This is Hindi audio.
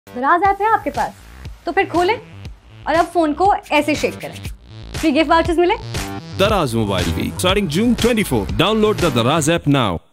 दराज ऐप है आपके पास, तो फिर खोलें और अब फोन को ऐसे शेक करें, फ्री गिफ्ट वाउचर्स मिले। Daraz Mobile Week starting June 24. Download the Daraz app now.